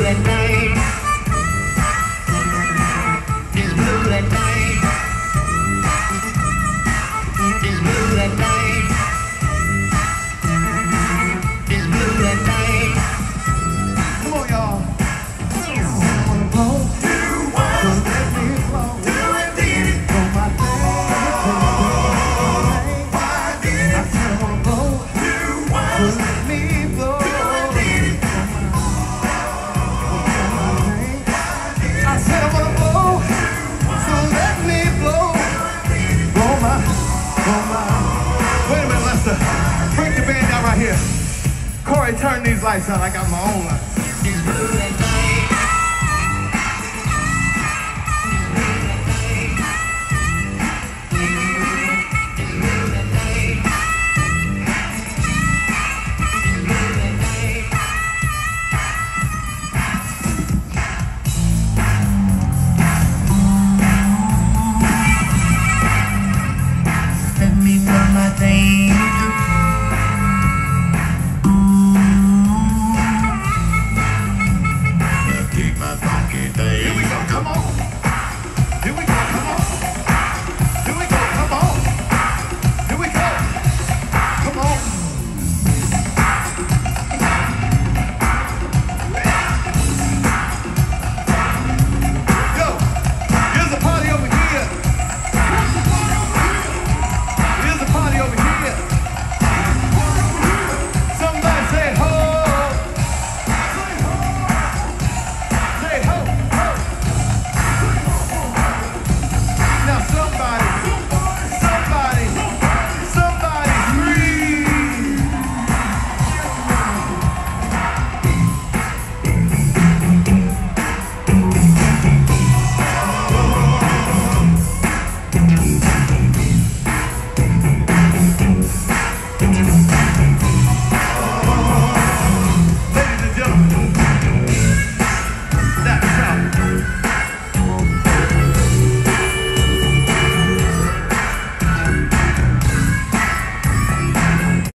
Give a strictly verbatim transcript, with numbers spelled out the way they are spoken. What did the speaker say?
that night. It's blue that night. It's blue that night. It's blue that night. Come on, y'all. I wanna blow. So let me blow. Blow my thing. I said I wanna blow. So let me blow. I said I wanna blow. So let me blow. Blow my, blow my. Wait a minute, Lester. Bring the band down right here. Corey, turn these lights on. I got my own lights.